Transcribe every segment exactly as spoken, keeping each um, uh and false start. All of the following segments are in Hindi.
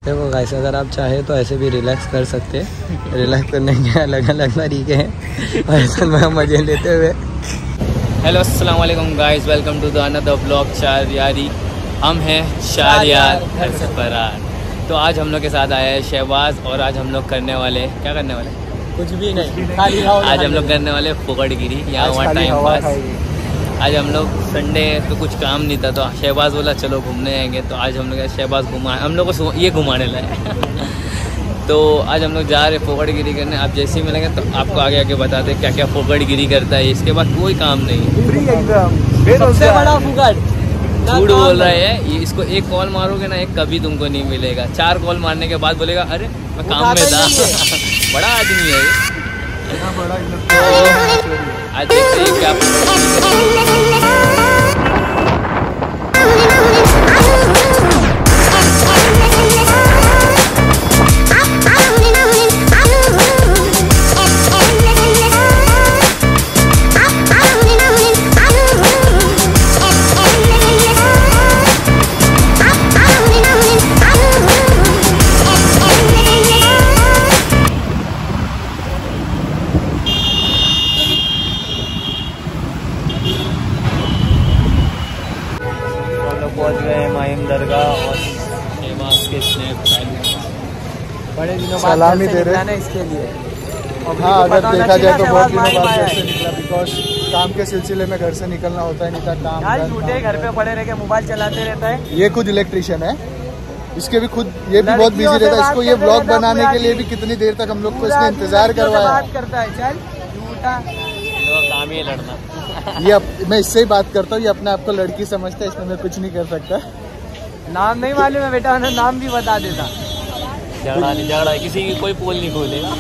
देखो गाइस, अगर आप चाहे तो ऐसे भी रिलैक्स कर सकते हैं। रिलैक्स करने के अलग अलग तरीके हैं और ऐसे में मज़े लेते हुए। हेलो अस्सलाम वालेकुम guys, welcome to the another blog Char Yaari. हम हैं चार यार घर से फरार। तो आज हम लोग के साथ आया है शहबाज और आज हम लोग करने वाले क्या करने वाले कुछ भी नहीं, खाली आज हम लोग करने वाले फोकटगिरी या वहाँ टाइम पास। आज हम लोग संडे तो कुछ काम नहीं था तो शहबाज बोला चलो घूमने आएंगे। तो आज हम लोग शहबाज घुमा हम लोग को ये घुमाने लाए तो आज हम लोग जा रहे फोकटगिरी करने। आप जैसे ही मिलेंगे तो आपको आगे आगे बताते क्या क्या फोकटगिरी करता है। इसके बाद कोई काम नहीं, फ्री एकदम, सबसे बड़ा फुकट। झूठ बोल रहा है ये। इसको एक कॉल मारोगे ना, एक कभी तुमको नहीं मिलेगा। चार कॉल मारने के बाद बोलेगा अरे मैं काम में था। बड़ा आदमी है ये। आज देखते हैं क्या पहुंच गए माहिम दरगाह और शहबाज के स्नैप बड़े दिनों बाद सलामी दे रहे हैं इसके लिए। हाँ, अगर देखा जाए तो बहुत दिनों बाद घर से निकला, बिकॉज काम के सिलसिले में घर से निकलना होता है नहीं था। काम झूठे घर पे पड़े रह के मोबाइल चलाते रहता है। ये खुद इलेक्ट्रिशियन है, इसके भी खुद ये भी बहुत बिजी रहता है। इसको ये ब्लॉग बनाने के लिए भी कितनी देर तक हम लोग को इसने इंतजार करवाया। बात करता है चल झूठा काम ही लड़ना। ये अप, मैं इससे ही बात करता हूँ। ये अपने आप को लड़की समझता है, इसमें मैं कुछ नहीं कर सकता। नाम नहीं मालूम है बेटा, उन्हें नाम भी बता देता। झगड़ा नहीं झगड़ा किसी की कोई पोल नहीं खोलेगा।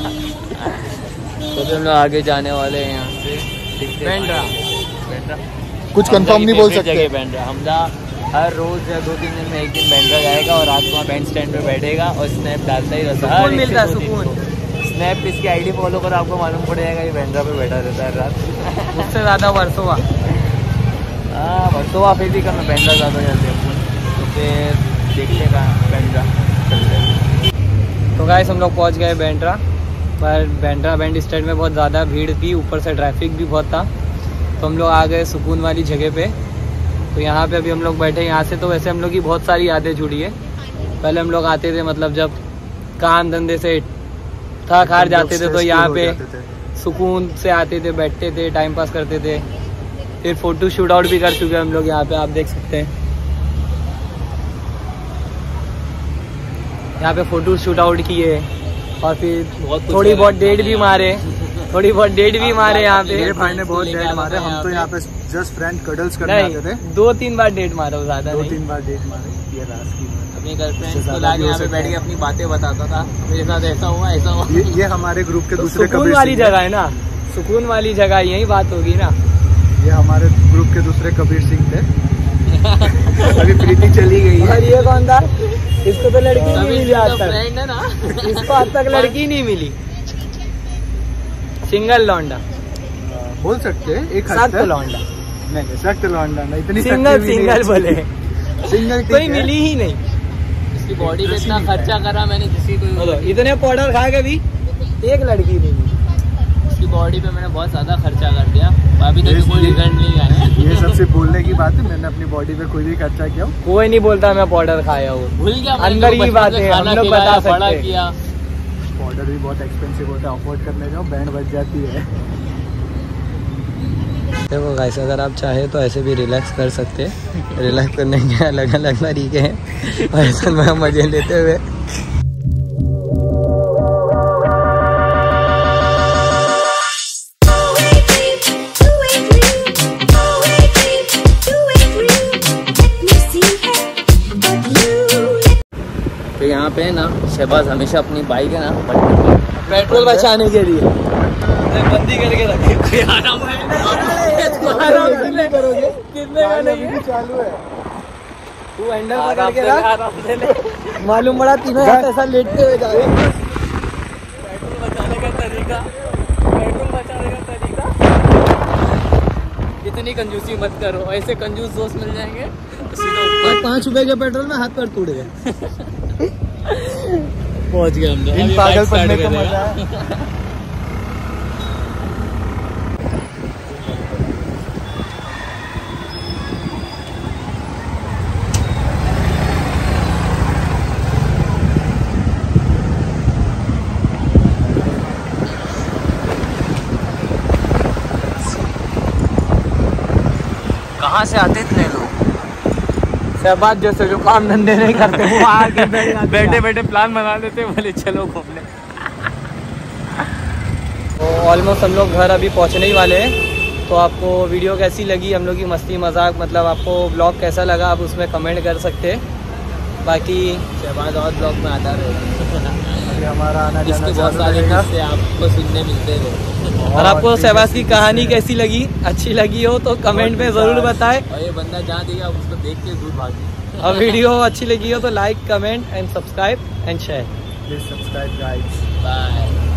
तो हम लोग आगे जाने वाले हैं यहाँ से बैंड्रा। बैंड्रा कुछ कंफर्म नहीं बोल सकते। बैंड्रा हमदा हर रोज या दो तीन दिन में एक दिन बैंड्रा जाएगा और रात को बैंड स्टैंड पे बैठेगा और स्नैप डालता ही रहता है। मिलता है सुकून। स्नैप इसकी आईडी फॉलो करो, आपको मालूम पड़ जाएगा ये बैंड्रा पे बैठा रहता है रात। उससे ज़्यादा वर्सोवा। हाँ वर्सोवा फिर भी कम, बैंड्रा ज़्यादा जाते हैं तो फिर देखते का बैंड्रा चलते। तो गाइस हम लोग पहुंच गए बैंड्रा, पर बैंड्रा बैंड स्टैंड में बहुत ज़्यादा भीड़ थी, ऊपर से ट्रैफिक भी बहुत था। तो हम लोग आ गए सुकून वाली जगह पे। तो यहाँ पे अभी हम लोग बैठे। यहाँ से तो वैसे हम लोग की बहुत सारी यादें जुड़ी है। पहले हम लोग आते थे, मतलब जब काम धंधे से थक हार जाते थे तो यहाँ पे सुकून से आते थे, बैठते थे, टाइम पास करते थे। फिर फोटो शूट आउट भी कर चुके हैं हम लोग यहाँ पे, आप देख सकते हैं। यहाँ पे फोटो शूट आउट किए और फिर थोड़ी बहुत डेट भी मारे थोड़ी बहुत डेट भी मारे यहाँ पे। मेरे भाई ने बहुत डेट मारे। हम तो यहाँ पे जस्ट फ्रेंड कडल्स करने आते थे। दो तीन बार डेट मारा, ज्यादा दो तीन बार डेट मारे। ये रात की अपनी गर्लफ्रेंड को लाके यहाँ पे बैठ के अपनी बातें बताता था, मेरे साथ ऐसा हुआ ऐसा हुआ। ये, ये हमारे ग्रुप के दूसरे सुकून वाली जगह है ना, सुकून वाली जगह यही बात होगी ना। ये हमारे ग्रुप के दूसरे कबीर सिंह थे। अभी प्रीति चली गई है। और ये कौन था? इसको तो लड़की नहीं मिली आज तक। फ्रेंड है ना इसको आज तक लड़की नहीं मिली। सिंगल लौंडा बोल सकते हैं, एक सख्त लौंडा नहीं, सख्त लौंडा नहीं, इतनी सिंगल सिंगल बोले सिंगल कोई मिली ही नहीं। इसकी बॉडी पे इतना खर्चा करा मैंने किसी को, इतने पाउडर खा के भी एक लड़की नहीं मिली। इसकी बॉडी पे मैंने बहुत ज्यादा खर्चा कर दिया, अभी तक कोई रिजल्ट नहीं आया। ये सबसे बोलने की बात है, मैंने अपनी बॉडी पे कोई भी खर्चा किया। कोई नहीं बोलता मैं पाउडर खाया हूँ, भूल गया अंदर की बात है, हम लोग बता सकते किया। पाउडर भी बहुत एक्सपेंसिव होता है, अफोर्ड करने जाओ बैंड बच जाती है। देखो गाइस, अगर आप चाहे तो ऐसे भी रिलैक्स कर सकते हैं। रिलैक्स करने के अलग अलग तरीके हैं और ऐसे में मज़े लेते हुए। तो यहाँ पे ना शहबाज हमेशा अपनी बाइक है ना पेट्रोल बचाने के लिए बंदी करके रखे। कितने का नहीं चालू है, तू हैंडल पकड़ के रख। मालूम पड़ा तीनों ऐसा लेटते हुए जा रहे। पेट्रोल बचाने का तरीका, पेट्रोल बचाने का तरीका। इतनी कंजूसी मत करो, ऐसे कंजूस दोस्त मिल जाएंगे तो सीधा पाँच रुपए के पेट्रोल में हाथ पैर टूट गए। पहुंच गए हम लोग। इन अभी पागल बाइक स्टार्ट बनने का करेगा। मजा है। कहाँ से आते इतने लोग? शहबाज जैसे जो काम धंधे नहीं करते वो आके बैठे बैठे प्लान बना लेते, बोले चलो घूमने। तो ऑलमोस्ट हम लोग घर अभी पहुंचने ही वाले हैं। तो आपको वीडियो कैसी लगी, हम लोग की मस्ती मजाक, मतलब आपको ब्लॉग कैसा लगा, आप उसमें कमेंट कर सकते हैं। बाकी शहबाज और ब्लॉग में आता रहेगा, हमारा आना इसके बहुत सारे किस्से आपको सुनने मिलते रहे। और आपको शहबाज की कहानी कैसी लगी, अच्छी लगी हो तो कमेंट में ज़रूर बताएं। और ये बंदा जहाँ दिखा उसको देख के दूर भागी। और वीडियो अच्छी लगी हो तो like comment and subscribe and share. Please subscribe guys. Bye.